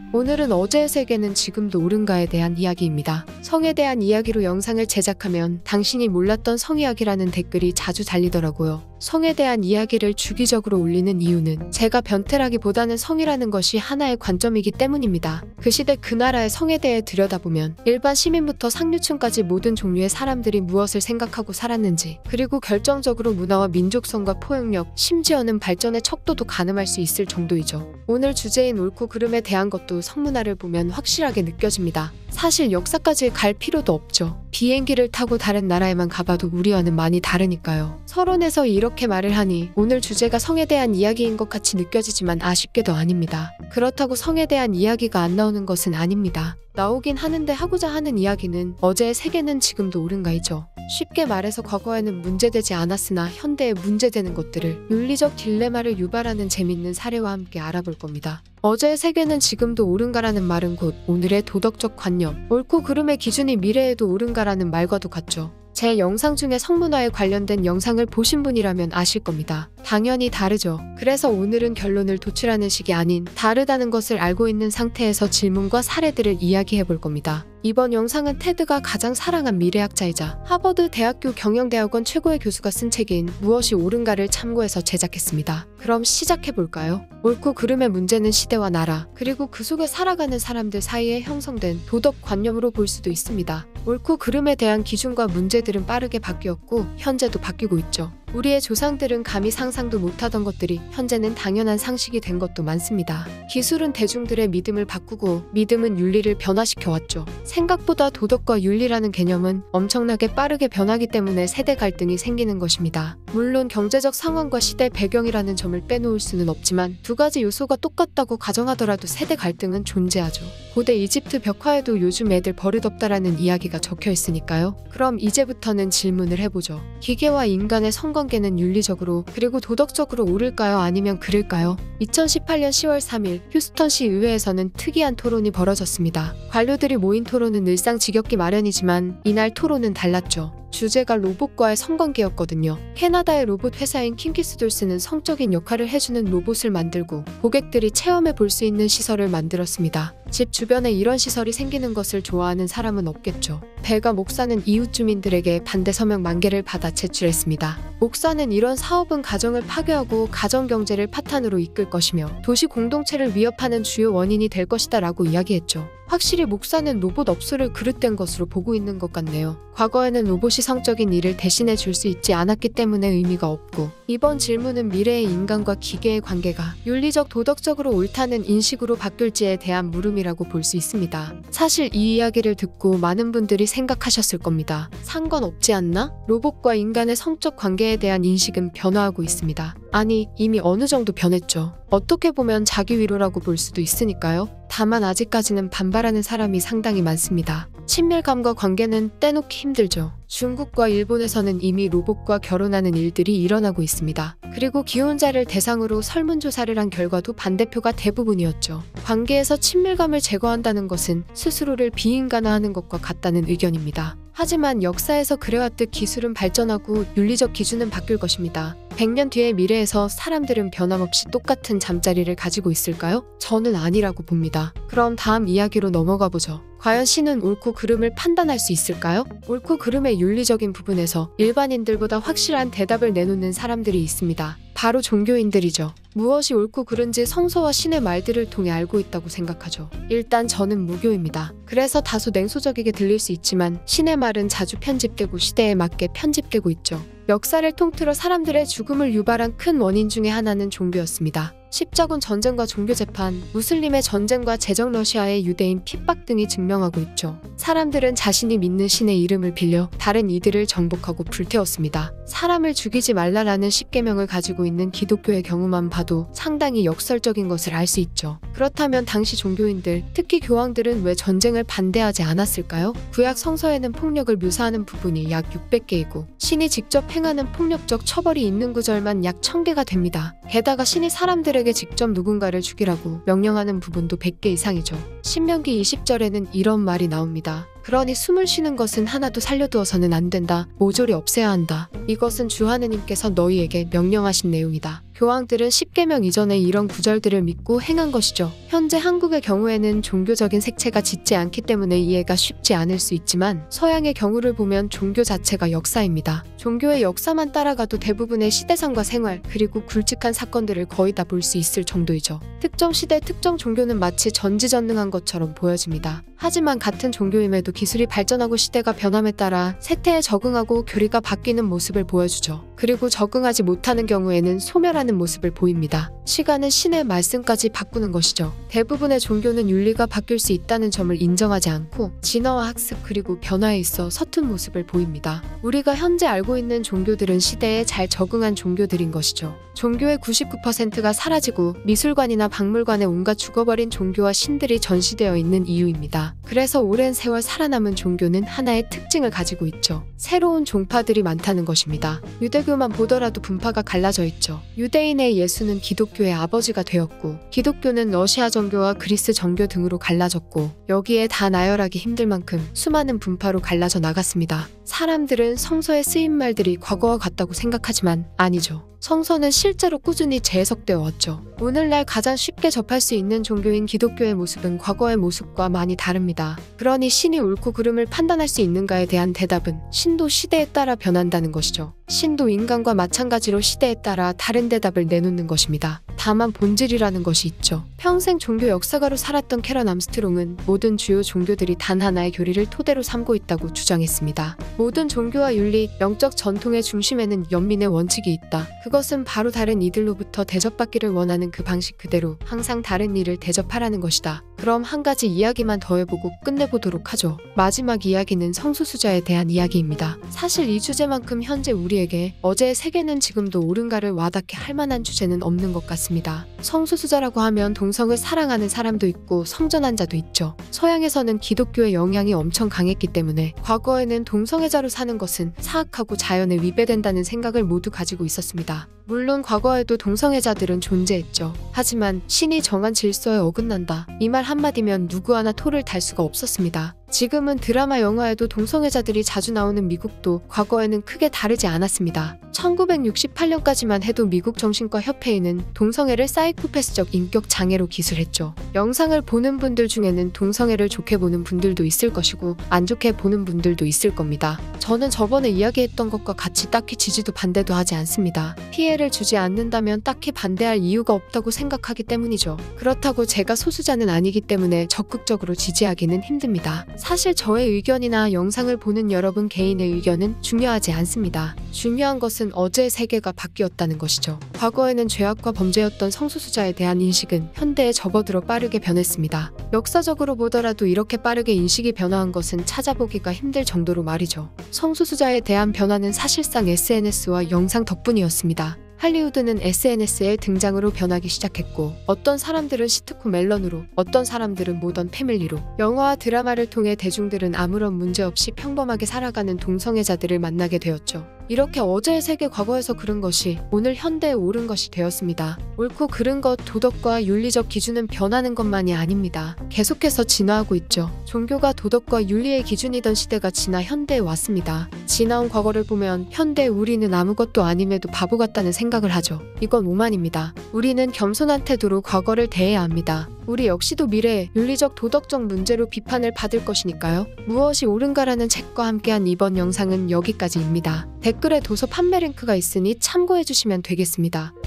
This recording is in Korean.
오늘은 어제의 세계는 지금도 옳은가에 대한 이야기입니다. 성에 대한 이야기로 영상을 제작하면 당신이 몰랐던 성 이야기라는 댓글이 자주 달리더라고요. 성에 대한 이야기를 주기적으로 올리는 이유는 제가 변태라기보다는 성이라는 것이 하나의 관점이기 때문입니다. 그 시대 그 나라의 성에 대해 들여다보면 일반 시민부터 상류층까지 모든 종류의 사람들이 무엇을 생각하고 살았는지, 그리고 결정적으로 문화와 민족성과 포용력, 심지어는 발전의 척도도 가늠할 수 있을 정도이죠. 오늘 주제인 옳고 그름에 대한 것도 성문화를 보면 확실하게 느껴집니다. 사실 역사까지 갈 필요도 없죠. 비행기를 타고 다른 나라에만 가봐도 우리와는 많이 다르니까요. 서론에서 이렇게 말을 하니 오늘 주제가 성에 대한 이야기인 것 같이 느껴지지만 아쉽게도 아닙니다. 그렇다고 성에 대한 이야기가 안 나오는 것은 아닙니다. 나오긴 하는데 하고자 하는 이야기는 어제의 세계는 지금도 옳은가이죠. 쉽게 말해서 과거에는 문제되지 않았으나 현대에 문제되는 것들을 윤리적 딜레마를 유발하는 재밌는 사례와 함께 알아볼 겁니다. 어제의 세계는 지금도 옳은가라는 말은 곧 오늘의 도덕적 관념, 옳고 그름의 기준이 미래에도 옳은가라는 말과도 같죠. 제 영상 중에 성문화에 관련된 영상을 보신 분이라면 아실 겁니다. 당연히 다르죠. 그래서 오늘은 결론을 도출하는 식이 아닌 다르다는 것을 알고 있는 상태에서 질문과 사례들을 이야기해 볼 겁니다. 이번 영상은 테드가 가장 사랑한 미래학자이자 하버드 대학교 경영대학원 최고의 교수가 쓴 책인 무엇이 옳은가를 참고해서 제작했습니다. 그럼 시작해 볼까요? 옳고 그름의 문제는 시대와 나라, 그리고 그 속에 살아가는 사람들 사이에 형성된 도덕관념으로 볼 수도 있습니다. 옳고 그름에 대한 기준과 문제들은 빠르게 바뀌었고 현재도 바뀌고 있죠. 우리의 조상들은 감히 상상도 못하던 것들이 현재는 당연한 상식이 된 것도 많습니다. 기술은 대중들의 믿음을 바꾸고 믿음은 윤리를 변화시켜왔죠. 생각보다 도덕과 윤리라는 개념은 엄청나게 빠르게 변하기 때문에 세대 갈등이 생기는 것입니다. 물론 경제적 상황과 시대 배경이라는 점을 빼놓을 수는 없지만 두 가지 요소가 똑같다고 가정하더라도 세대 갈등은 존재하죠. 고대 이집트 벽화에도 요즘 애들 버릇없다라는 이야기가 적혀 있으니까요. 그럼 이제부터는 질문을 해보죠. 기계와 인간의 성관계는 윤리적으로 그리고 도덕적으로 옳을까요? 아니면 그럴까요? 2018년 10월 3일 휴스턴시 의회에서는 특이한 토론이 벌어졌습니다. 관료들이 모인 토론은 일상 지겹기 마련이지만 이날 토론은 달랐죠. 주제가 로봇과의 성관계였거든요. 캐나다의 로봇 회사인 킹키스돌스는 성적인 역할을 해주는 로봇을 만들고 고객들이 체험해 볼 수 있는 시설을 만들었습니다. 집 주변에 이런 시설이 생기는 것을 좋아하는 사람은 없겠죠. 벨가 목사는 이웃 주민들에게 반대 서명 10,000개를 받아 제출했습니다. 목사는 이런 사업은 가정을 파괴하고 가정경제를 파탄으로 이끌 것이며 도시 공동체를 위협하는 주요 원인이 될 것이다 라고 이야기했죠. 확실히 목사는 로봇 업소를 그릇된 것으로 보고 있는 것 같네요. 과거에는 로봇이 성적인 일을 대신해 줄 수 있지 않았기 때문에 의미가 없고, 이번 질문은 미래의 인간과 기계의 관계가 윤리적 도덕적으로 옳다는 인식으로 바뀔지에 대한 물음이라고 볼 수 있습니다. 사실 이 이야기를 듣고 많은 분들이 생각하셨을 겁니다. 상관없지 않나? 로봇과 인간의 성적 관계에 대한 인식은 변화하고 있습니다. 아니, 이미 어느 정도 변했죠. 어떻게 보면 자기 위로라고 볼 수도 있으니까요. 다만 아직까지는 반발하는 사람이 상당히 많습니다. 친밀감과 관계는 떼놓기 힘들죠. 중국과 일본에서는 이미 로봇과 결혼하는 일들이 일어나고 있습니다. 그리고 기혼자를 대상으로 설문조사를 한 결과도 반대표가 대부분이었죠. 관계에서 친밀감을 제거한다는 것은 스스로를 비인간화하는 것과 같다는 의견입니다. 하지만 역사에서 그래왔듯 기술은 발전하고 윤리적 기준은 바뀔 것입니다. 100년 뒤의 미래에서 사람들은 변함없이 똑같은 잠자리를 가지고 있을까요? 저는 아니라고 봅니다. 그럼 다음 이야기로 넘어가 보죠. 과연 신은 옳고 그름을 판단할 수 있을까요? 옳고 그름의 윤리적인 부분에서 일반인들보다 확실한 대답을 내놓는 사람들이 있습니다. 바로 종교인들이죠. 무엇이 옳고 그른지 성서와 신의 말들을 통해 알고 있다고 생각하죠. 일단 저는 무교입니다. 그래서 다소 냉소적이게 들릴 수 있지만 신의 말은 자주 편집되고 시대에 맞게 편집되고 있죠. 역사를 통틀어 사람들의 죽음을 유발한 큰 원인 중에 하나는 종교였습니다. 십자군 전쟁과 종교재판, 무슬림의 전쟁과 제적 러시아의 유대인 핍박 등이 증명하고 있죠. 사람들은 자신이 믿는 신의 이름을 빌려 다른 이들을 정복하고 불태웠습니다. 사람을 죽이지 말라라는 십계명을 가지고 있는 기독교의 경우만 봐도 상당히 역설적인 것을 알 수 있죠. 그렇다면 당시 종교인들, 특히 교황들은 왜 전쟁을 반대하지 않았을까요? 구약 성서에는 폭력을 묘사하는 부분이 약 600개이고 신이 직접 행하는 폭력적 처벌이 있는 구절만 약 1000개가 됩니다. 게다가 신이 사람들에게 직접 누군가를 죽이라고 명령하는 부분도 100개 이상이죠. 신명기 20절에는 이런 말이 나옵니다. 그러니 숨을 쉬는 것은 하나도 살려두어서는 안 된다. 모조리 없애야 한다. 이것은 주 하느님께서 너희에게 명령하신 내용이다. 교황들은 10계명 이전에 이런 구절들을 믿고 행한 것이죠. 현재 한국의 경우에는 종교적인 색채가 짙지 않기 때문에 이해가 쉽지 않을 수 있지만 서양의 경우를 보면 종교 자체가 역사입니다. 종교의 역사만 따라가도 대부분의 시대상과 생활 그리고 굵직한 사건들을 거의 다 볼 수 있을 정도이죠. 특정 시대 특정 종교는 마치 전지전능한 것처럼 보여집니다. 하지만 같은 종교임에도 기술이 발전하고 시대가 변함에 따라 세태에 적응하고 교리가 바뀌는 모습을 보여주죠. 그리고 적응하지 못하는 경우에는 소멸하는 모습을 보입니다. 시간은 신의 말씀까지 바꾸는 것이죠. 대부분의 종교는 윤리가 바뀔 수 있다는 점을 인정하지 않고 진화와 학습 그리고 변화에 있어 서툰 모습을 보입니다. 우리가 현재 알고 있는 종교들은 시대에 잘 적응한 종교들인 것이죠. 종교의 99%가 사라지고 미술관이나 박물관에 온갖 죽어버린 종교와 신들이 전시되어 있는 이유입니다. 그래서 오랜 세월 살아남은 종교는 하나의 특징을 가지고 있죠. 새로운 종파들이 많다는 것입니다. 유대교만 보더라도 분파가 갈라져 있죠. 유대인의 예수는 기독교의 아버지가 되었고 기독교는 러시아 정교와 그리스 정교 등으로 갈라졌고 여기에 다 나열하기 힘들 만큼 수많은 분파로 갈라져 나갔습니다. 사람들은 성서에 쓰인 말들이 과거와 같다고 생각하지만 아니죠. 성서는 실제로 꾸준히 재해석되어 왔죠. 오늘날 가장 쉽게 접할 수 있는 종교인 기독교의 모습은 과거의 모습과 많이 다릅니다. 그러니 신이 옳고 그름을 판단할 수 있는가에 대한 대답은 신도 시대에 따라 변한다는 것이죠. 신도 인간과 마찬가지로 시대에 따라 다른 대답을 내놓는 것입니다. 다만 본질이라는 것이 있죠. 평생 종교 역사가로 살았던 캐런 암스트롱은 모든 주요 종교들이 단 하나의 교리를 토대로 삼고 있다고 주장했습니다. 모든 종교와 윤리, 영적 전통의 중심에는 연민의 원칙이 있다. 그것은 바로 다른 이들로부터 대접받기를 원하는 그 방식 그대로 항상 다른 이를 대접하라는 것이다. 그럼 한 가지 이야기만 더 해보고 끝내보도록 하죠. 마지막 이야기는 성소수자에 대한 이야기입니다. 사실 이 주제만큼 현재 우리에게 어제의 세계는 지금도 옳은가를 와닿게 할 만한 주제는 없는 것 같습니다. 성소수자라고 하면 동성을 사랑하는 사람도 있고 성전한 자도 있죠. 서양에서는 기독교의 영향이 엄청 강했기 때문에 과거에는 동성애자로 사는 것은 사악하고 자연에 위배된다는 생각을 모두 가지고 있었습니다. 물론 과거에도 동성애자들은 존재했죠. 하지만 신이 정한 질서에 어긋난다. 이 말 한마디면 누구 하나 토를 달 수가 없었습니다. 지금은 드라마 영화에도 동성애자들이 자주 나오는 미국도 과거에는 크게 다르지 않았습니다. 1968년까지만 해도 미국 정신과 협회에는 동성애를 사이코패스적 인격 장애로 기술했죠. 영상을 보는 분들 중에는 동성애를 좋게 보는 분들도 있을 것이고 안 좋게 보는 분들도 있을 겁니다. 저는 저번에 이야기했던 것과 같이 딱히 지지도 반대도 하지 않습니다. 피해를 주지 않는다면 딱히 반대할 이유가 없다고 생각하기 때문이죠. 그렇다고 제가 소수자는 아니기 때문에 적극적으로 지지하기는 힘듭니다. 사실 저의 의견이나 영상을 보는 여러분 개인의 의견은 중요하지 않습니다. 중요한 것은 어제의 세계가 바뀌었다는 것이죠. 과거에는 죄악과 범죄였던 성소수자에 대한 인식은 현대에 접어들어 빠르게 변했습니다. 역사적으로 보더라도 이렇게 빠르게 인식이 변화한 것은 찾아보기가 힘들 정도로 말이죠. 성소수자에 대한 변화는 사실상 SNS와 영상 덕분이었습니다. 할리우드는 SNS의 등장으로 변하기 시작했고 어떤 사람들은 시트콤 멜런으로 어떤 사람들은 모던 패밀리로 영화와 드라마를 통해 대중들은 아무런 문제 없이 평범하게 살아가는 동성애자들을 만나게 되었죠. 이렇게 어제의 세계 과거에서 그른 것이 오늘 현대에 옳은 것이 되었습니다. 옳고 그른 것, 도덕과 윤리적 기준은 변하는 것만이 아닙니다. 계속해서 진화하고 있죠. 종교가 도덕과 윤리의 기준이던 시대가 지나 현대에 왔습니다. 지나온 과거를 보면 현대 우리는 아무것도 아님에도 바보 같다는 생각을 하죠. 이건 오만입니다. 우리는 겸손한 태도로 과거를 대해야 합니다. 우리 역시도 미래에 윤리적 도덕적 문제로 비판을 받을 것이니까요. 무엇이 옳은가라는 책과 함께한 이번 영상은 여기까지입니다. 댓글에 도서 판매 링크가 있으니 참고해주시면 되겠습니다.